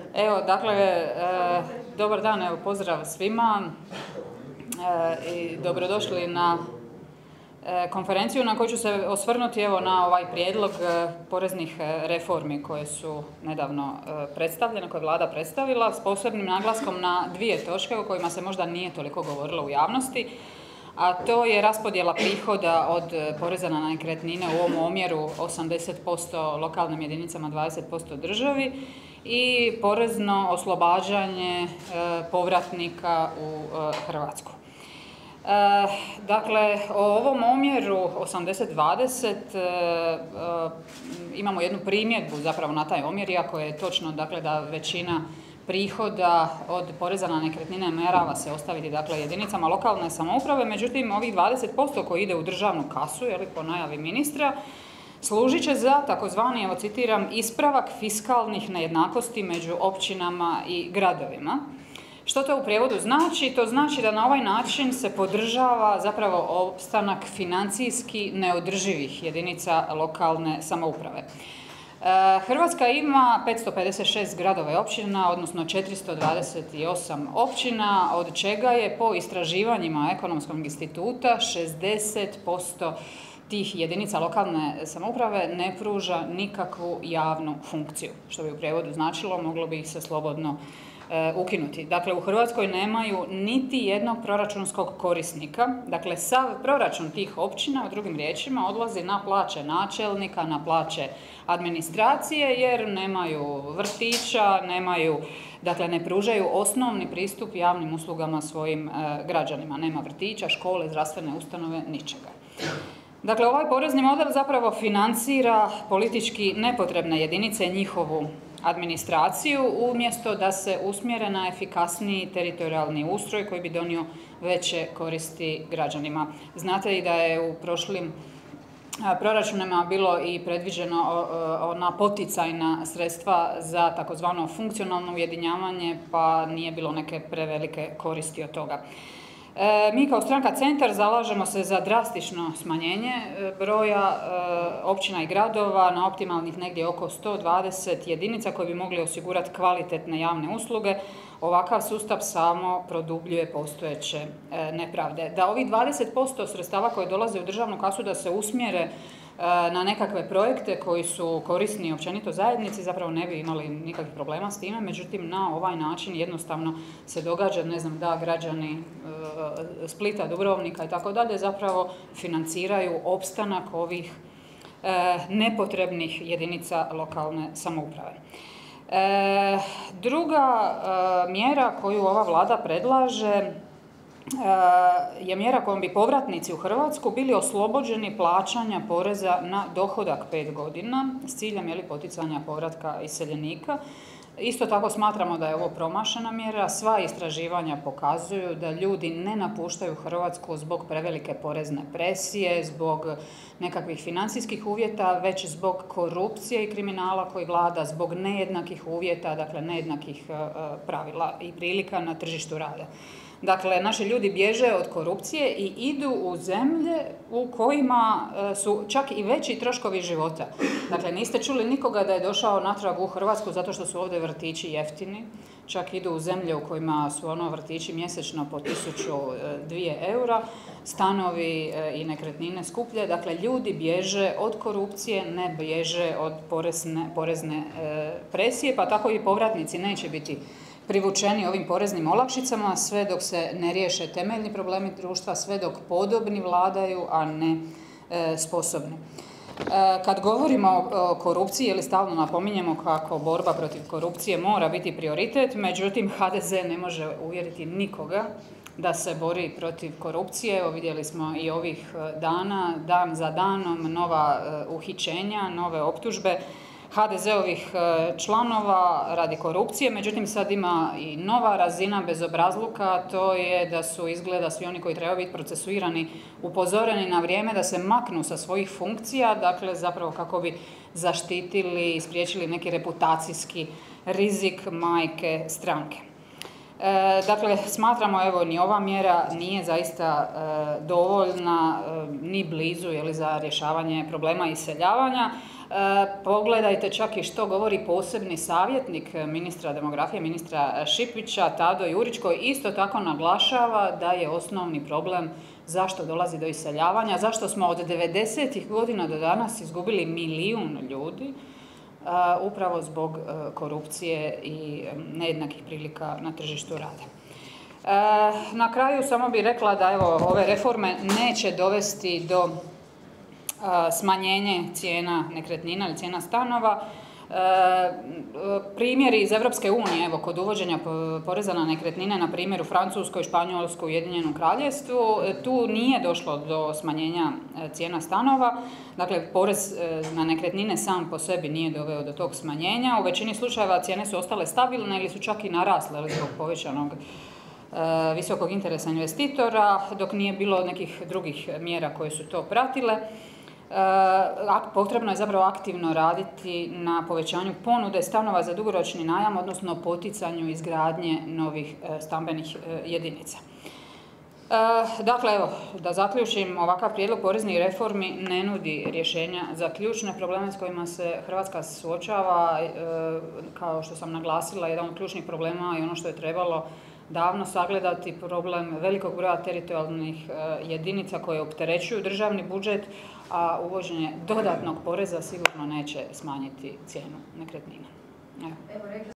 Evo, dakle, dobar dan, evo, pozdrav svima i dobrodošli na konferenciju na koju ću se osvrnuti evo na ovaj prijedlog poreznih reformi koje su nedavno predstavljene, koje je vlada predstavila, s posebnim naglaskom na dvije točke o kojima se možda nije toliko govorilo u javnosti, a to je raspodjela prihoda od poreza na nekretnine u ovom omjeru 80% lokalnim jedinicama, 20% državi i porezno oslobađanje povratnika u Hrvatsku. Dakle, o ovom omjeru 80-20 imamo jednu primjedbu zapravo na taj omjer, iako je točno dakle, da većina prihoda od poreza na nekretnine namjerava se ostaviti dakle, jedinicama lokalne samouprave, međutim ovih 20% koji ide u državnu kasu, po najavi ministra, služit će za takozvani, evo citiram, ispravak fiskalnih nejednakosti među općinama i gradovima. Što to u prijevodu znači? To znači da na ovaj način se podržava zapravo opstanak financijski neodrživih jedinica lokalne samouprave. Hrvatska ima 556 gradova i općina, odnosno 428 općina, od čega je po istraživanjima Ekonomskog instituta 60% tih jedinica lokalne samouprave ne pruža nikakvu javnu funkciju, što bi u prijevodu značilo moglo bi ih se slobodno ukinuti. Dakle, u Hrvatskoj nemaju niti jednog proračunskog korisnika, dakle sav proračun tih općina, u drugim riječima, odlazi na plaće načelnika, na plaće administracije, jer nemaju vrtića, dakle ne pružaju osnovni pristup javnim uslugama svojim građanima. Nema vrtića, škole, zdravstvene ustanove, ničega. Dakle, ovaj porezni model zapravo financira politički nepotrebne jedinice i njihovu administraciju, umjesto da se usmjere na efikasniji teritorijalni ustroj koji bi donio veće koristi građanima. Znate i da je u prošlim proračunima bilo i predviđeno ona poticajna sredstva za takozvano funkcionalno ujedinjavanje, pa nije bilo neke prevelike koristi od toga. Mi kao Stranka Centar zalažemo se za drastično smanjenje broja općina i gradova na optimalnih negdje oko 120 jedinica koji bi mogli osigurati kvalitetne javne usluge. Ovakav sustav samo produbljuje postojeće nepravde. Da ovih 20% sredstava koje dolaze u državnu kasu da se usmjere na nekakve projekte koji su korisni općenito zajednici, zapravo ne bi imali nikakvih problema s time, međutim na ovaj način jednostavno se događa, ne znam, da građani Splita, Dubrovnika i tako dalje zapravo financiraju opstanak ovih nepotrebnih jedinica lokalne samouprave. Druga mjera koju ova vlada predlaže je mjera kojom bi povratnici u Hrvatsku bili oslobođeni plaćanja poreza na dohodak 5 godina s ciljem poticanja povratka iseljenika. Isto tako smatramo da je ovo promašena mjera. Sva istraživanja pokazuju da ljudi ne napuštaju Hrvatsku zbog prevelike porezne presije, zbog nekakvih financijskih uvjeta, već zbog korupcije i kriminala koji vlada, zbog nejednakih uvjeta, dakle nejednakih pravila i prilika na tržištu rada. Dakle, naši ljudi bježe od korupcije i idu u zemlje u kojima su čak i veći troškovi života. Dakle, niste čuli nikoga da je došao natrag u Hrvatsku zato što su ovdje vrtići jeftini. Čak idu u zemlje u kojima su vrtići mjesečno po 1000-2 eura, stanovi i nekretnine skuplje. Dakle, ljudi bježe od korupcije, ne bježe od porezne presije, pa tako i povratnici neće biti privučeni ovim poreznim olakšicama sve dok se ne riješe temeljni problemi društva, sve dok podobni vladaju, a ne sposobni. Kad govorimo o korupciji, stalno napominjemo kako borba protiv korupcije mora biti prioritet, međutim HDZ ne može uvjeriti nikoga da se bori protiv korupcije. Evo vidjeli smo i ovih dana, dan za danom, nova uhićenja, nove optužbe HDZ-ovih članova radi korupcije, međutim sad ima i nova razina bezobrazluka, to je da su izgleda svi oni koji trebaju biti procesuirani upozoreni na vrijeme da se maknu sa svojih funkcija, dakle zapravo kako bi zaštitili i spriječili neki reputacijski rizik majke stranke. Dakle, smatramo, evo, ni ova mjera nije zaista dovoljna, ni blizu za rješavanje problema iseljavanja, Pogledajte čak i što govori posebni savjetnik ministra demografije, ministra Šipića, Tado Jurić, koji isto tako naglašava da je osnovni problem zašto dolazi do iseljavanja, zašto smo od 90-ih godina do danas izgubili 1 milijun ljudi, upravo zbog korupcije i nejednakih prilika na tržištu rada. Na kraju samo bih rekla da ove reforme neće dovesti do smanjenje cijena nekretnina ili cijena stanova. Primjeri iz Europske unije, kod uvođenja poreza na nekretnine, na primjer u Francuskoj, Španjolskoj, Ujedinjenom Kraljevstvu, tu nije došlo do smanjenja cijena stanova. Dakle, porez na nekretnine sam po sebi nije doveo do tog smanjenja. U većini slučajeva cijene su ostale stabilne ili su čak i narasle zbog povećanog visokog interesa investitora, dok nije bilo nekih drugih mjera koje su to pratile. Potrebno je zapravo aktivno raditi na povećanju ponude stanova za dugoročni najam, odnosno poticanju izgradnje novih stambenih jedinica. Dakle, da zaključim, ovakav prijedlog poreznih reformi ne nudi rješenja za ključne probleme s kojima se Hrvatska suočava. Kao što sam naglasila, jedan od ključnih problema je ono što je trebalo davno sagledati, problem velikog broja teritorijalnih jedinica koje opterećuju državni budžet, a uvođenje dodatnog poreza sigurno neće smanjiti cijenu nekretnina.